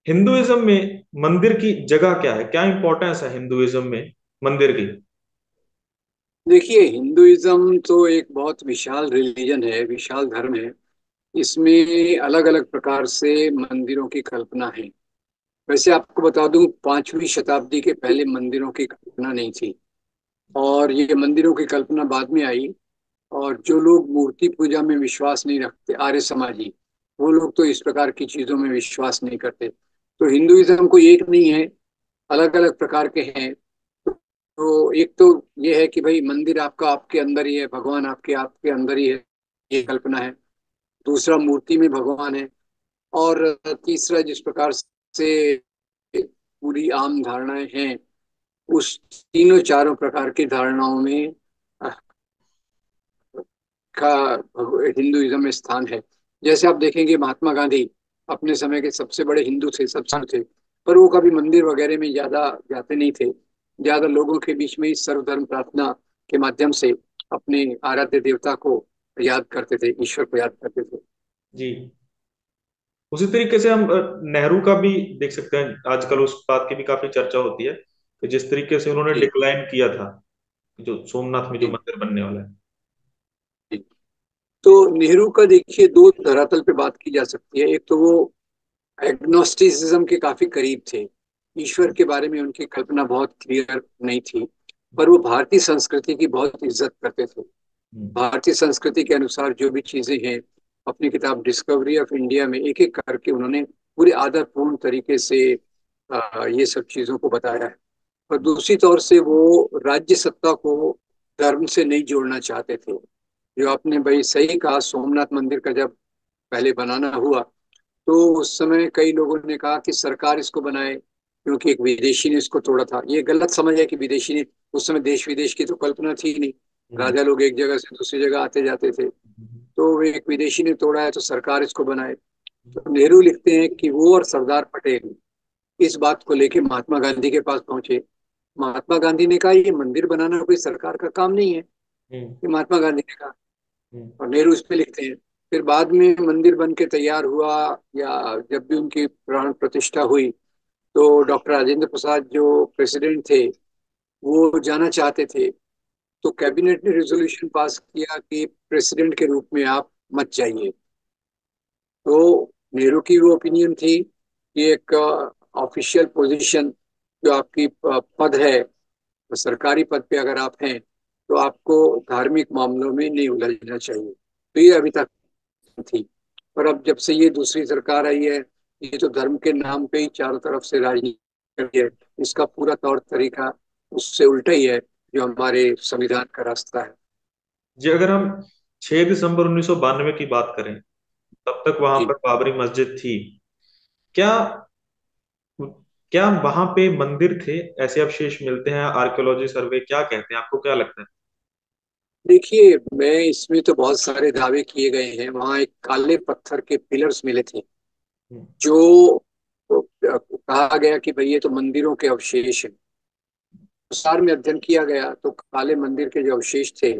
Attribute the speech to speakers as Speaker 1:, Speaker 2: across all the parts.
Speaker 1: Hinduism में मंदिर की जगह क्या है, क्या इंपॉर्टेंस है हिंदुइज्म में मंदिर की?
Speaker 2: देखिए, हिंदुइज्म तो एक बहुत विशाल रिलीजन है, विशाल धर्म है। इसमें अलग अलग प्रकार से मंदिरों की कल्पना है। वैसे आपको बता दूं, 5वीं शताब्दी के पहले मंदिरों की कल्पना नहीं थी, और ये मंदिरों की कल्पना बाद में आई। और जो लोग मूर्ति पूजा में विश्वास नहीं रखते, आर्य समाजी, वो लोग तो इस प्रकार की चीजों में विश्वास नहीं करते। तो हिंदुइज्म कोई एक नहीं है, अलग अलग प्रकार के हैं। तो एक तो ये है कि भाई मंदिर आपका आपके अंदर ही है, भगवान आपके आपके अंदर ही है, ये कल्पना है। दूसरा, मूर्ति में भगवान है। और तीसरा, जिस प्रकार से पूरी आम धारणाएं हैं, उस तीनों चारों प्रकार की धारणाओं में अ, का हिंदुइज्म में स्थान है। जैसे आप देखेंगे, महात्मा गांधी अपने समय के सबसे बड़े हिंदू थे, सबसे थे। पर वो कभी मंदिर वगैरह में ज्यादा जाते नहीं थे। ज्यादा लोगों के बीच में ही सर्वधर्म प्रार्थना के माध्यम से अपने आराध्य देवता को याद करते थे, ईश्वर को याद करते थे।
Speaker 1: जी। उसी तरीके से हम नेहरू का भी देख सकते हैं, आजकल उस बात की भी काफी चर्चा होती है कि जिस तरीके से उन्होंने
Speaker 2: जी
Speaker 1: डिक्लाइन किया था, जो सोमनाथ में जो
Speaker 2: जी
Speaker 1: मंदिर बनने वाला है।
Speaker 2: जी। तो नेहरू का देखिए, दो धरातल पे बात की जा सकती है। एक तो वो एग्नोस्टिसिज्म के काफी करीब थे। ईश्वर के बारे में उनकी कल्पना बहुत क्लियर नहीं थी। पर वो भारतीय संस्कृति की बहुत इज्जत करते थे।
Speaker 1: हम्म।
Speaker 2: भारतीय संस्कृति के अनुसार जो भी चीजें हैं, अपनी किताब डिस्कवरी ऑफ इंडिया में एक एक करके उन्होंने पूरे आदरपूर्ण तरीके से ये सब चीजों को बताया है। और दूसरी तौर से वो राज्य सत्ता को धर्म से नहीं जोड़ना चाहते थे। जो आपने भाई सही कहा, सोमनाथ मंदिर का जब पहले बनाना हुआ, तो उस समय कई लोगों ने कहा कि सरकार इसको बनाए, क्योंकि एक विदेशी ने इसको तोड़ा था। ये गलत समझ है कि विदेशी ने, उस समय देश विदेश की तो कल्पना थी नहीं।
Speaker 1: हम्म।
Speaker 2: राजा लोग एक जगह से दूसरी जगह आते जाते थे।
Speaker 1: हम्म।
Speaker 2: तो एक विदेशी ने तोड़ा है, तो सरकार इसको बनाए। तो नेहरू लिखते हैं कि वो और सरदार पटेल इस बात को लेके महात्मा गांधी के पास पहुंचे। महात्मा गांधी ने कहा, ये मंदिर बनाना कोई सरकार का काम नहीं है।
Speaker 1: हम्म।
Speaker 2: ये महात्मा गांधी ने कहा,
Speaker 1: हम्म।
Speaker 2: और नेहरू इस पे लिखते हैं। फिर बाद में मंदिर बन के तैयार हुआ, या जब भी उनकी प्राण प्रतिष्ठा हुई, तो डॉक्टर राजेंद्र प्रसाद जो प्रेसिडेंट थे, वो जाना चाहते थे। तो कैबिनेट ने रेजोल्यूशन पास किया कि प्रेसिडेंट के रूप में आप मत जाइए। तो नेहरू की वो ओपिनियन थी कि एक ऑफिशियल पोजीशन, जो आपकी पद है, सरकारी पद पे अगर आप हैं, तो आपको धार्मिक मामलों में नहीं उलझना चाहिए। तो ये अभी तक थी। पर अब जब से ये दूसरी सरकार आई है, ये तो धर्म के नाम पे ही चारों तरफ से राजनीति कर रही है। इसका पूरा तौर तरीका उससे उल्टा ही है, जो हमारे संविधान का रास्ता है।
Speaker 1: जी, अगर हम 6 दिसंबर 1992 की बात करें, तब तक वहां
Speaker 2: जी
Speaker 1: पर बाबरी मस्जिद थी। क्या क्या वहां पे मंदिर थे? ऐसे अवशेष मिलते हैं, आर्कियोलॉजी सर्वे क्या कहते हैं, आपको क्या लगता है?
Speaker 2: देखिए, मैं इसमें तो बहुत सारे दावे किए गए हैं। वहाँ एक काले पत्थर के पिलर्स मिले थे,
Speaker 1: हम्म।
Speaker 2: जो कहा गया कि भाई ये तो मंदिरों के अवशेष हैं। विस्तार में अध्ययन किया गया तो काले मंदिर के जो अवशेष थे,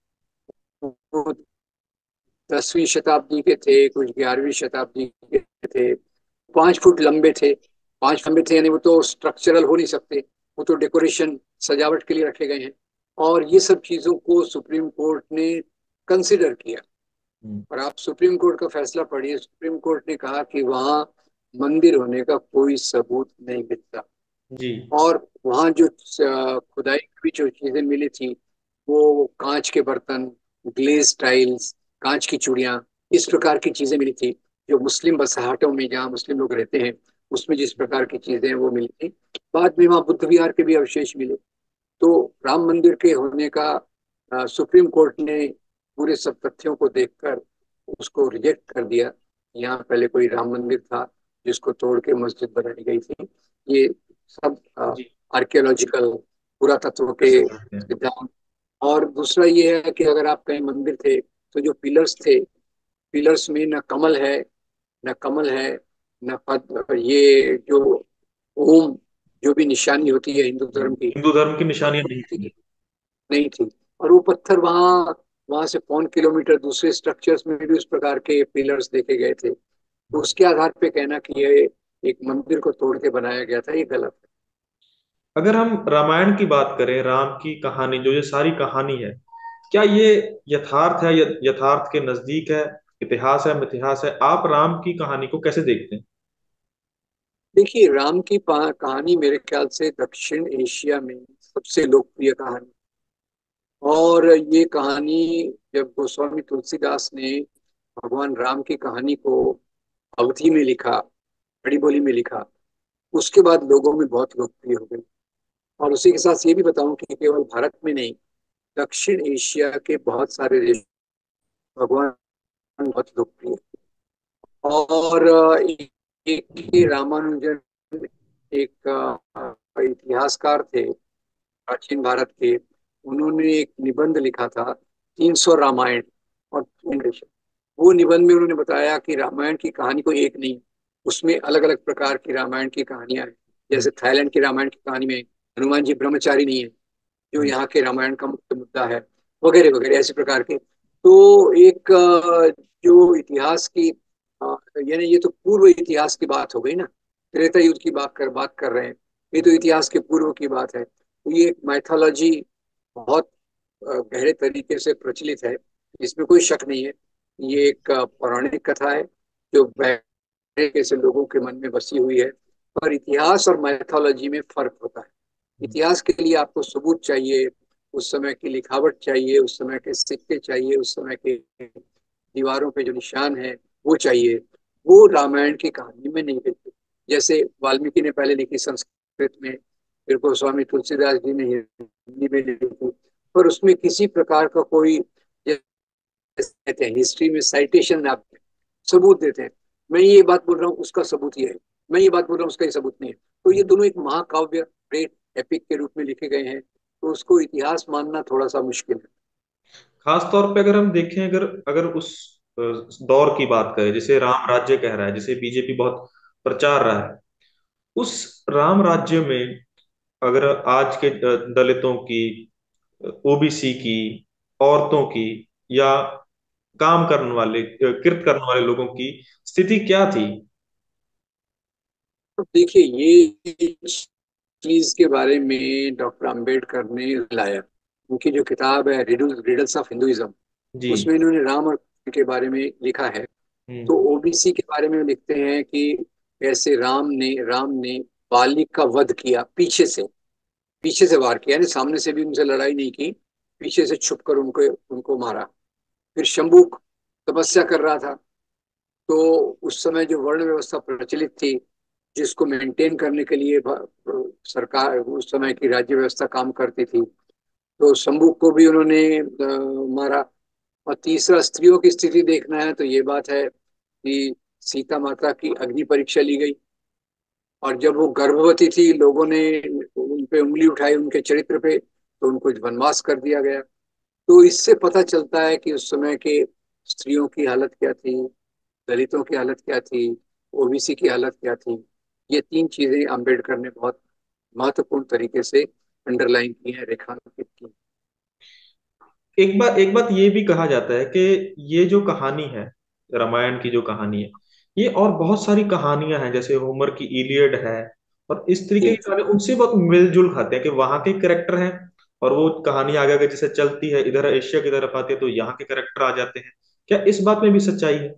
Speaker 2: वो 10वीं शताब्दी के थे, कुछ 11वीं शताब्दी के थे। 5 फुट लंबे थे। 5 लंबे थे, यानी वो तो स्ट्रक्चरल हो नहीं सकते, वो तो डेकोरेशन, सजावट के लिए रखे गए हैं। और ये सब चीजों को सुप्रीम कोर्ट ने कंसिडर किया।
Speaker 1: हम्म।
Speaker 2: और आप सुप्रीम कोर्ट का फैसला पढ़िए। सुप्रीम कोर्ट ने कहा कि वहाँ मंदिर होने का कोई सबूत नहीं मिलता।
Speaker 1: जी।
Speaker 2: और वहाँ जो खुदाई की जो चीजें मिली थी, वो कांच के बर्तन, ग्लेज टाइल्स, कांच की चूड़ियाँ, इस प्रकार की चीजें मिली थी। जो मुस्लिम बसाहटों में, जहाँ मुस्लिम लोग रहते हैं, उसमें जिस प्रकार की चीजें हैं वो मिली थी। बाद में वहाँ बुद्ध विहार के भी अवशेष मिले। तो राम मंदिर के होने का सुप्रीम कोर्ट ने पूरे सब तथ्यों को देखकर उसको रिजेक्ट कर दिया। यहाँ पहले कोई राम मंदिर था, जिसको तोड़ के मस्जिद बनाई गई थी। ये सब
Speaker 1: जी।
Speaker 2: आर्कियोलॉजिकल पुरातत्व के
Speaker 1: ऐसे करते हैं।
Speaker 2: सिद्धांत। और दूसरा ये है कि अगर आप कहीं मंदिर थे, तो जो पिलर्स थे, पिलर्स में न कमल है, न कमल है, न पद, ये जो ओम, जो भी निशानी होती है हिंदू धर्म की,
Speaker 1: हिंदू धर्म की
Speaker 2: वो
Speaker 1: निशानियां नहीं थी।
Speaker 2: नहीं थी। और वो पत्थर वहाँ, वहां से 5 किलोमीटर दूसरे स्ट्रक्चर्स में भी उस प्रकार के पिलर्स देखे गए थे। तो उसके आधार पे कहना कि ये एक मंदिर को तोड़ के बनाया गया था, ये गलत है।
Speaker 1: अगर हम रामायण की बात करें, राम की कहानी, जो ये सारी कहानी है, क्या ये यथार्थ है, यथार्थ के नजदीक है, इतिहास है, मिथिहास है? आप राम की कहानी को कैसे देखते हैं?
Speaker 2: देखिए, राम की कहानी मेरे ख्याल से दक्षिण एशिया में सबसे लोकप्रिय कहानी। और ये कहानी जब गोस्वामी तुलसीदास ने भगवान राम की कहानी को अवधी में लिखा, खड़ी बोली में लिखा, उसके बाद लोगों में बहुत लोकप्रिय हो गई। और उसी के साथ ये भी बताऊं कि केवल भारत में नहीं, दक्षिण एशिया के बहुत सारे देश भगवान बहुत लोकप्रिय। और एक ही रामानुजन, एक इतिहासकार थे प्राचीन भारत के, उन्होंने एक निबंध लिखा था 300 रामायण और इंग्लिश। वो निबंध में उन्होंने बताया कि रामायण की कहानी कोई एक नहीं, उसमें अलग अलग प्रकार की रामायण की कहानियां हैं।
Speaker 1: हम्म,
Speaker 2: जैसे थाईलैंड की रामायण की कहानी में हनुमान जी ब्रह्मचारी नहीं है, जो
Speaker 1: हम्म,
Speaker 2: यहाँ के रामायण का मुख्य मुद्दा है, वगैरह वगैरह ऐसे प्रकार के। तो एक जो इतिहास की यानी ये तो पूर्व इतिहास की बात हो गई ना, त्रेता युद्ध की बात कर रहे हैं। ये तो इतिहास के पूर्व की बात है। तो ये एक मैथोलॉजी बहुत गहरे तरीके से प्रचलित है, इसमें कोई शक नहीं है। ये एक पौराणिक कथा है जो तरीके से लोगों के मन में बसी हुई है। पर इतिहास और मैथोलॉजी में फर्क होता है।
Speaker 1: हम्म,
Speaker 2: इतिहास के लिए आपको सबूत चाहिए, उस समय की लिखावट चाहिए, उस समय के सिक्के चाहिए, उस समय के दीवारों पे जो निशान है वो चाहिए। वो रामायण की कहानी में नहीं मिलती। जैसे वाल्मीकि ने पहले लिखी संस्कृत में, फिर गोस्वामी तुलसीदास जी ने हिंदी में लिखी, पर उसमें किसी प्रकार का कोई, जैसे कहते हैं हिस्ट्री में साइटेशन आप सबूत देते हैं, मैं ये बात बोल रहा हूँ उसका सबूत ये है, मैं ये बात बोल रहा हूँ उसका ये सबूत नहीं है। तो ये दोनों एक महाकाव्य, ग्रेट एपिक के रूप में लिखे गए हैं, तो उसको इतिहास मानना थोड़ा सा मुश्किल है।
Speaker 1: खास तौर पे अगर हम देखें, अगर अगर उस दौर की बात करें जिसे राम राज्य कह रहा है, जिसे बीजेपी बहुत प्रचार रहा है, उस राम राज्य में अगर आज के दलितों की, ओबीसी की, औरतों की, या काम करने वाले, कृत करने वाले लोगों की स्थिति क्या थी?
Speaker 2: तो देखिए, ये चीज के बारे में डॉक्टर अंबेडकर ने लाया, उनकी जो किताब है रिडल्स ऑफ हिंदुइज्म,
Speaker 1: जी।
Speaker 2: उसमें इन्होंने राम और कृष्ण के बारे में लिखा है। तो
Speaker 1: हम्म,
Speaker 2: ओबीसी के बारे में लिखते हैं कि कैसे राम ने बाली का वध किया, पीछे से वार किया, यानी सामने से भी उनसे लड़ाई नहीं की, पीछे से छुप कर उनको उनको मारा। फिर शंबुक तपस्या कर रहा था, तो उस समय जो वर्ण व्यवस्था प्रचलित थी, जिसको मेंटेन करने के लिए सरकार, उस समय की राज्य व्यवस्था काम करती थी, तो शंबुक को भी उन्होंने मारा। और तीसरा, स्त्रियों की स्थिति देखना है तो ये बात है कि सीता माता की अग्नि परीक्षा ली गई, और जब वो गर्भवती थी लोगों ने उन पे उंगली उठाई उनके चरित्र पे, तो उनको वनवास कर दिया गया। तो इससे पता चलता है कि उस समय के स्त्रियों की हालत क्या थी, दलितों की हालत क्या थी, ओबीसी की हालत क्या थी। ये तीन चीजें अंबेडकर ने बहुत महत्वपूर्ण तरीके से अंडरलाइन की है, रेखांकित की।
Speaker 1: एक बात ये भी कहा जाता है कि ये जो कहानी है, रामायण की जो कहानी है, ये और बहुत सारी कहानियां हैं, जैसे होमर की इलियड है, और इस तरीके
Speaker 2: जी।
Speaker 1: की कहानी उनसे बहुत मिलजुल खाते हैं कि वहां के करेक्टर हैं, और वो कहानी आगे आगे जैसे चलती है, इधर एशिया की तरफ आती है तो यहाँ के करेक्टर आ जाते हैं। क्या इस बात में भी सच्चाई है?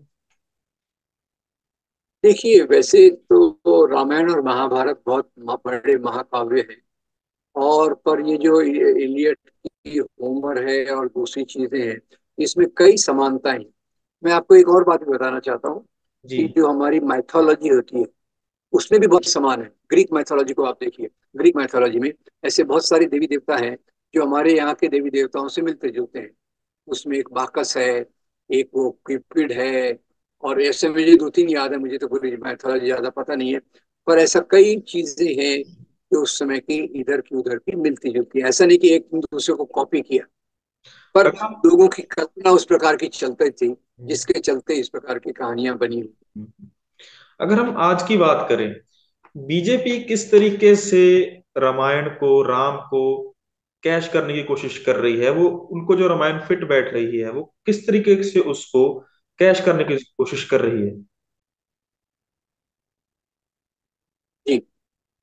Speaker 2: देखिए, वैसे तो रामायण और महाभारत बहुत बड़े महाकाव्य हैं। और पर ये जो इलियड की होमर है और दूसरी चीजें हैं, इसमें कई समानताएं हैं। मैं आपको एक और बात भी बताना चाहता हूँ
Speaker 1: जी।
Speaker 2: कि जो हमारी माइथोलॉजी होती है उसमें भी बहुत समान है। ग्रीक माइथोलॉजी को आप देखिए, ग्रीक माइथोलॉजी में ऐसे बहुत सारे देवी देवता हैं जो हमारे यहाँ के देवी देवताओं से मिलते जुलते हैं। उसमें एक बाकस है, एक वो क्यूपिड है, और ऐसे मुझे दो तीन याद है, मुझे तो पूरी मैथोलॉजी ज्यादा पता नहीं है। पर ऐसा कई चीजें हैं जो उस समय की इधर की उधर की मिलती जुलती है। ऐसा नहीं कि एक दूसरे को कॉपी किया, पर
Speaker 1: अगर हम
Speaker 2: लोगों की कल्पना उस प्रकार की चलती थी, जिसके चलते इस प्रकार की कहानियां बनी हुई।
Speaker 1: अगर हम आज की बात करें, बीजेपी किस तरीके से रामायण को, राम को कैश करने की कोशिश कर रही है? वो उनको जो रामायण फिट बैठ रही है, वो किस तरीके से उसको कैश करने की कोशिश कर रही है?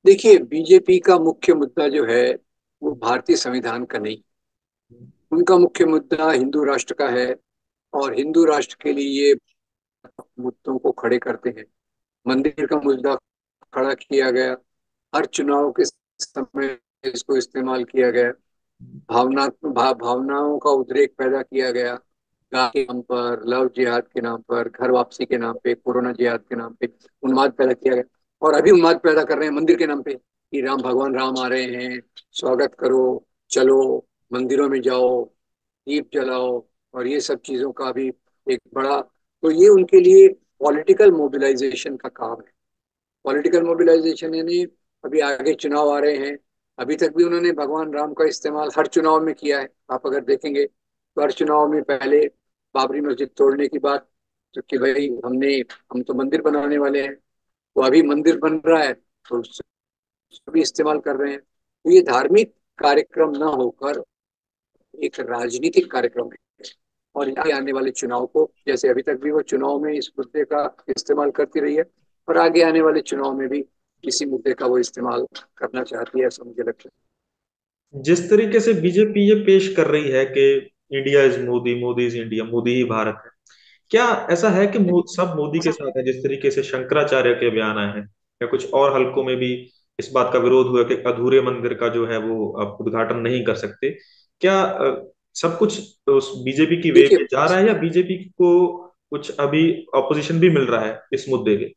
Speaker 2: देखिए, बीजेपी का मुख्य मुद्दा जो है वो भारतीय संविधान का नहीं। उनका मुख्य मुद्दा हिंदू राष्ट्र का है, और हिंदू राष्ट्र के लिए ये मुद्दों को खड़े करते हैं। मंदिर का मुद्दा खड़ा किया गया, हर चुनाव के समय इसको इस्तेमाल किया गया। भावनाओं का उद्रेक पैदा किया गया, गाय के नाम पर, लव जिहाद के नाम पर, घर वापसी के नाम पे, कोरोना जिहाद के नाम पे उन्माद पैदा किया गया। और अभी उन्माद पैदा कर रहे हैं मंदिर के नाम पे कि राम, भगवान राम आ रहे हैं, स्वागत करो, चलो मंदिरों में जाओ, दीप जलाओ। और ये सब चीजों का भी एक बड़ा, तो ये उनके लिए पॉलिटिकल मोबिलाइजेशन का काम है। पॉलिटिकल मोबिलाइजेशन यानी अभी आगे चुनाव आ रहे हैं। अभी तक भी उन्होंने भगवान राम का इस्तेमाल हर चुनाव में किया है। आप अगर देखेंगे तो हर चुनाव में पहले बाबरी मस्जिद तोड़ने की बात, तो कि भाई हम तो मंदिर बनाने वाले हैं, तो अभी मंदिर बन रहा है तो उसको भी इस्तेमाल कर रहे हैं। तो ये धार्मिक कार्यक्रम ना होकर एक राजनीतिक कार्यक्रम है। और आगे आने वाले चुनाव को, जैसे अभी तक भी वो चुनाव में इस मुद्दे का इस्तेमाल करती रही है, और आगे आने वाले चुनाव में भी इसी मुद्दे का वो इस्तेमाल करना चाहती है, ऐसा मुझे लगता है।
Speaker 1: जिस तरीके से बीजेपी ये पेश कर रही है कि India is Modi, Modi is India, Modi ही भारत है, क्या ऐसा है कि सब मोदी के साथ है? जिस तरीके से शंकराचार्य के बयान आए हैं, या कुछ और हलकों में भी इस बात का विरोध हुआ कि अधूरे मंदिर का जो है वो आप उद्घाटन नहीं कर सकते। क्या सब कुछ उस बीजेपी की वे
Speaker 2: देखिए
Speaker 1: में जा रहा है, या बीजेपी को कुछ अभी ऑपोजिशन भी मिल रहा है इस मुद्दे के?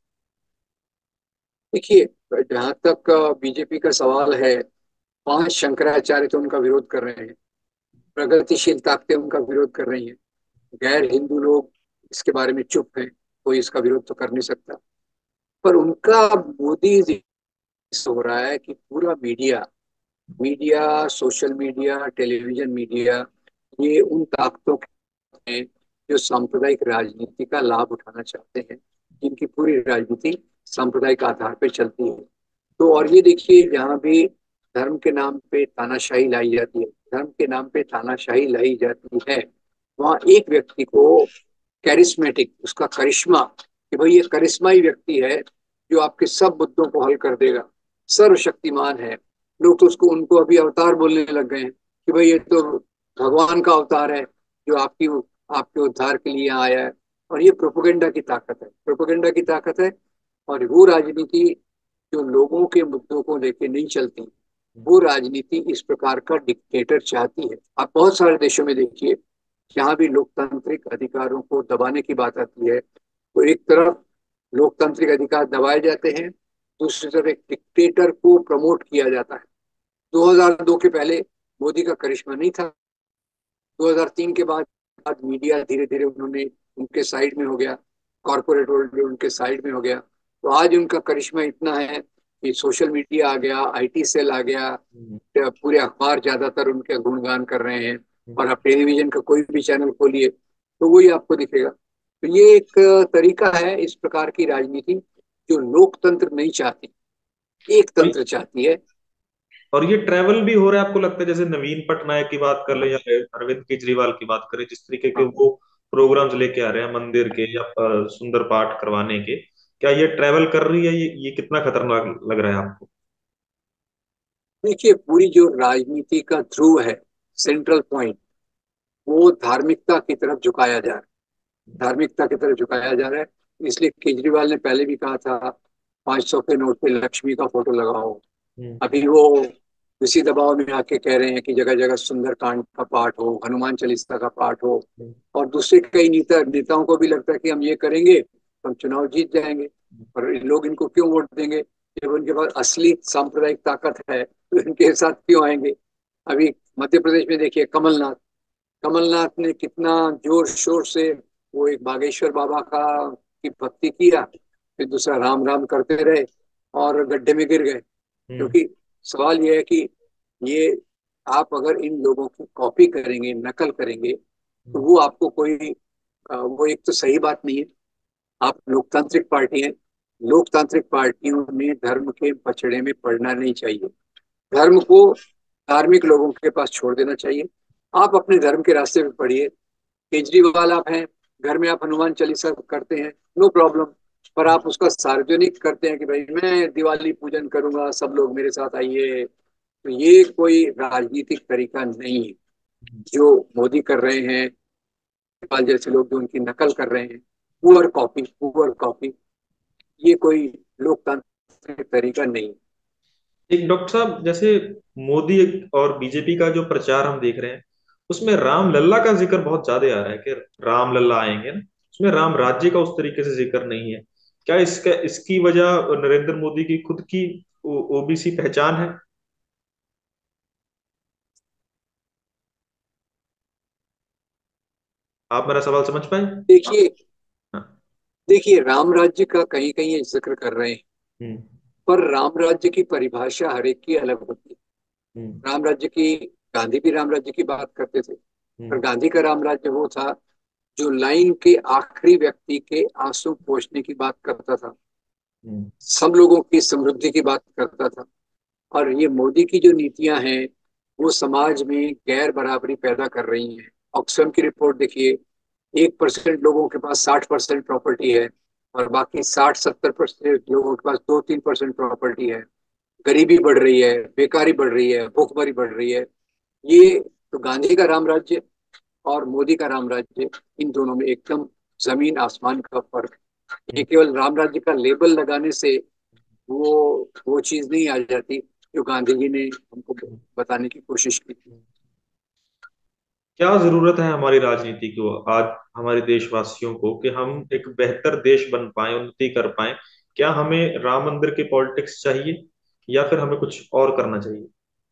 Speaker 2: देखिए जहाँ तक बीजेपी का सवाल है, पांच शंकराचार्य तो उनका विरोध कर रहे हैं, प्रगतिशील ताकतें उनका विरोध कर रही हैं, गैर हिंदू लोग इसके बारे में चुप हैं, कोई इसका विरोध तो कर नहीं सकता। पर उनका मोदी जी हो रहा है कि पूरा media, social media, television media, ये उन ताकतों के हैं जो सांप्रदायिक राजनीति का लाभ उठाना चाहते हैं, जिनकी पूरी राजनीति सांप्रदायिक आधार पर चलती है। तो और ये देखिए, जहाँ भी धर्म के नाम पे तानाशाही लाई जाती है, धर्म के नाम पे तानाशाही लाई जाती है, वहाँ एक व्यक्ति को कैरिस्मेटिक, उसका करिश्मा, कि भाई ये करिश्माई व्यक्ति है जो आपके सब मुद्दों को हल कर देगा, सर्वशक्तिमान है। लोग तो उसको, उनको अभी अवतार बोलने लग गए हैं कि भाई ये तो भगवान का अवतार है जो आपके उद्धार के लिए आया है। और ये प्रोपोगेंडा की ताकत है, प्रोपोगेंडा की ताकत है। और वो राजनीति जो लोगों के मुद्दों को लेके नहीं चलती, वो राजनीति इस प्रकार का डिक्टेटर चाहती है। आप बहुत सारे देशों में देखिए, जहाँ भी लोकतांत्रिक अधिकारों को दबाने की बात आती है, तो एक तरफ लोकतांत्रिक अधिकार दबाए जाते हैं, दूसरी तरफ एक डिक्टेटर को प्रमोट किया जाता है। 2002 के पहले मोदी का करिश्मा नहीं था। 2003 के बाद मीडिया धीरे धीरे उन्होंने उनके साइड में हो गया, कॉरपोरेट वर्ल्ड भी उनके साइड में हो गया। तो आज उनका करिश्मा इतना है कि सोशल मीडिया आ गया, आईटी सेल आ गया,
Speaker 1: हम्म।
Speaker 2: पूरे अखबार ज्यादातर उनके गुणगान कर रहे हैं। और आप टेलीविजन का कोई भी चैनल खोलिए तो वही आपको दिखेगा। तो ये एक तरीका है इस प्रकार की राजनीति, जो लोकतंत्र नहीं चाहती, एक तंत्र चाहती है।
Speaker 1: और ये ट्रैवल भी हो रहा है, आपको लगता है? जैसे नवीन पटनायक की बात कर ले या अरविंद केजरीवाल की बात करें, जिस तरीके के
Speaker 2: हाँ,
Speaker 1: वो प्रोग्राम्स लेके आ रहे हैं मंदिर के या सुंदर पाठ करवाने के, क्या ये ट्रैवल कर रही है? ये कितना खतरनाक लग रहा है आपको?
Speaker 2: देखिए पूरी जो राजनीति का ध्रुव है, सेंट्रल पॉइंट, वो धार्मिकता की तरफ झुकाया जा रहा है, धार्मिकता की तरफ झुकाया जा रहा है। इसलिए केजरीवाल ने पहले भी कहा था 500 के नोट पे लक्ष्मी का फोटो लगाओ।
Speaker 1: हम्म।
Speaker 2: अभी वो इसी दबाव में आके कह रहे हैं कि जगह जगह सुंदरकांड का पाठ हो, हनुमान चालीसा का पाठ हो।
Speaker 1: हम्म।
Speaker 2: और दूसरे कई नेताओं को भी लगता है कि हम ये करेंगे तो हम चुनाव जीत जाएंगे, और लोग इनको क्यों वोट देंगे जब उनके पास असली सांप्रदायिक ताकत है, तो इनके साथ क्यों आएंगे। अभी मध्य प्रदेश में देखिए, कमलनाथ, कमलनाथ ने कितना जोर शोर से वो एक बागेश्वर बाबा का की भक्ति किया, फिर दूसरा राम राम करते रहे और गड्ढे में गिर गए।
Speaker 1: हम्म।
Speaker 2: क्योंकि सवाल ये है कि ये, आप अगर इन लोगों की कॉपी करेंगे, नकल करेंगे, तो वो आपको कोई वो एक तो सही बात नहीं है। आप लोकतांत्रिक पार्टी हैं, लोकतांत्रिक पार्टियों में धर्म के पचड़े में पड़ना नहीं चाहिए। धर्म को धार्मिक लोगों के पास छोड़ देना चाहिए। आप अपने धर्म के रास्ते पे पढ़िए। केजरीवाल आप हैं, घर में आप हनुमान चालीसा करते हैं, नो प्रॉब्लम। पर आप उसका सार्वजनिक करते हैं कि भाई मैं दिवाली पूजन करूंगा, सब लोग मेरे साथ आइए। तो ये कोई राजनीतिक तरीका नहीं है जो मोदी कर रहे हैं, नेपाल जैसे लोग जो उनकी नकल कर रहे हैं। पुअर कॉपी, पुअर कॉपी, ये कोई लोकतांत्रिक तरीका नहीं।
Speaker 1: एक डॉक्टर साहब, जैसे मोदी और बीजेपी का जो प्रचार हम देख रहे हैं, उसमें राम लल्ला का जिक्र बहुत ज्यादा आ रहा है कि राम लल्ला आएंगे ना। उसमें राम राज्य का उस तरीके से जिक्र नहीं है। क्या इसका इसकी वजह नरेंद्र मोदी की खुद की ओबीसी पहचान है? आप मेरा सवाल समझ पाए?
Speaker 2: देखिए,
Speaker 1: हाँ।
Speaker 2: देखिए राम राज्य का कहीं कहीं ये जिक्र कर रहे हैं,
Speaker 1: हम्म।
Speaker 2: पर राम राज्य की परिभाषा हर एक की अलग होती है।
Speaker 1: हम्म।
Speaker 2: राम राज्य की, गांधी भी राम राज्य की बात करते थे, पर
Speaker 1: हम्म।
Speaker 2: गांधी का राम राज्य वो था जो लाइन के आखिरी व्यक्ति के आंसू पोंछने की बात करता था,
Speaker 1: हम्म।
Speaker 2: सब लोगों की समृद्धि की बात करता था। और ये मोदी की जो नीतियां हैं वो समाज में गैर बराबरी पैदा कर रही हैं। ऑक्सफैम की रिपोर्ट देखिए, 1% लोगों के पास 60% प्रॉपर्टी है, और बाकी 60-70% लोगों के पास 2-3% प्रॉपर्टी है। गरीबी बढ़ रही है, बेकारी बढ़ रही है, भूखमरी बढ़ रही है। ये तो गांधी का राम राज्य और मोदी का राम राज्य, इन दोनों में एकदम जमीन आसमान का फर्क। ये
Speaker 1: हम्म।
Speaker 2: केवल राम राज्य का लेबल लगाने से वो वो चीज नहीं आ जाती जो गांधी जी ने हमको बताने की कोशिश की थी।
Speaker 1: क्या जरूरत है हमारी राजनीति को आज, हमारे देशवासियों को, कि हम एक बेहतर देश बन पाए, उन्नति कर पाए? क्या हमें राम मंदिर की पॉलिटिक्स चाहिए, या फिर हमें कुछ और करना चाहिए?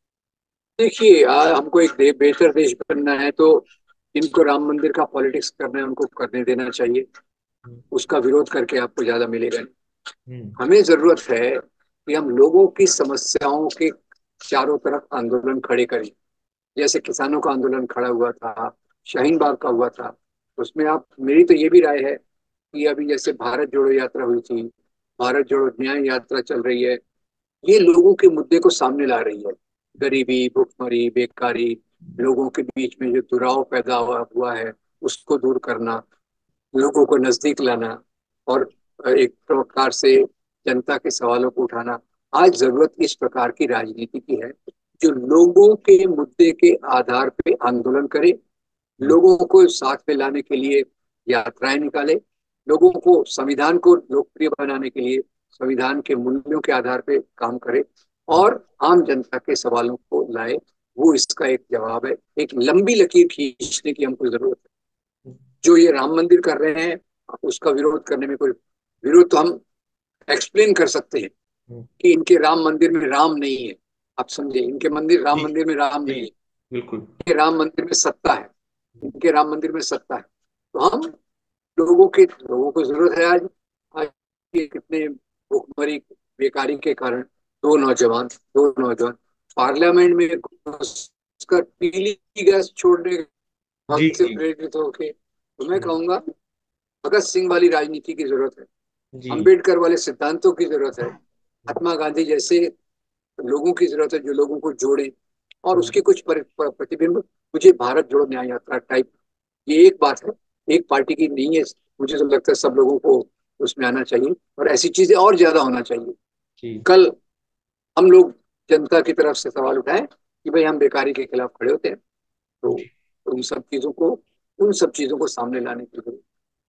Speaker 2: देखिए, हमको एक बेहतर देश बनना है तो इनको राम मंदिर का पॉलिटिक्स करना है, उनको करने देना चाहिए।
Speaker 1: हम्म।
Speaker 2: उसका विरोध करके आपको ज्यादा मिलेगा नहीं।
Speaker 1: हम्म।
Speaker 2: हमें जरूरत है कि हम लोगों की समस्याओं के चारों तरफ आंदोलन खड़े करें। जैसे किसानों का आंदोलन खड़ा हुआ था, शाहीन बाग का हुआ था। उसमें आप, मेरी तो ये भी राय है कि अभी जैसे भारत जोड़ो यात्रा हुई थी, भारत जोड़ो न्याय यात्रा चल रही है, ये लोगों के मुद्दे को सामने ला रही है। गरीबी, भुखमरी, बेकारी, लोगों के बीच में जो दुराव पैदा हुआ है उसको दूर करना, लोगों को नजदीक लाना, और एक प्रकार से जनता के सवालों को उठाना। आज जरूरत इस प्रकार की राजनीति की है जो लोगों के मुद्दे के आधार पे आंदोलन करे,
Speaker 1: हम्म।
Speaker 2: लोगों को साथ में लाने के लिए यात्राएं निकाले, लोगों को संविधान को लोकप्रिय बनाने के लिए संविधान के मूल्यों के आधार पे काम करे,
Speaker 1: हम्म।
Speaker 2: और आम जनता के सवालों को लाए। वो इसका एक जवाब है। एक लंबी लकीर खींचने की हमको जरूरत है। जो ये राम मंदिर कर रहे हैं, उसका विरोध करने में कोई, विरोध तो हम एक्सप्लेन कर सकते हैं
Speaker 1: हम्म।
Speaker 2: कि इनके राम मंदिर में राम नहीं है। आप समझे, इनके मंदिर राम
Speaker 1: जी।
Speaker 2: मंदिर में राम
Speaker 1: जी।
Speaker 2: नहीं है,
Speaker 1: बिल्कुल।
Speaker 2: इनके राम मंदिर में सत्ता है, इनके राम मंदिर में सत्ता है। तो हम लोगों को जरूरत है आज। आज ये कितने भुखमरी, बेकारी के कारण दो नौजवान पार्लियामेंट में घुसकर पीली गैस छोड़ने
Speaker 1: जी।
Speaker 2: भक्त से
Speaker 1: जी।
Speaker 2: प्रेरित होके, तो मैं
Speaker 1: हम्म।
Speaker 2: कहूंगा भगत सिंह वाली राजनीति की जरूरत है,
Speaker 1: जी।
Speaker 2: अंबेडकर वाले सिद्धांतों की जरूरत है, महात्मा गांधी जैसे लोगों की जरूरत है जो लोगों को जोड़े, और
Speaker 1: हम्म।
Speaker 2: उसके कुछ प्रतिबिंब मुझे भारत जोड़ो न्याय यात्रा टाइप, ये एक बात है, एक पार्टी की नहीं है। मुझे तो लगता है सब लोगों को उसमें आना चाहिए, और ऐसी चीजें और ज्यादा होना चाहिए।
Speaker 1: जी।
Speaker 2: कल हम लोग जनता की तरफ से सवाल उठाएं कि भाई हम बेकारी के खिलाफ खड़े होते हैं, तो
Speaker 1: जी।
Speaker 2: उन सब चीजों को सामने लाने की जरूरत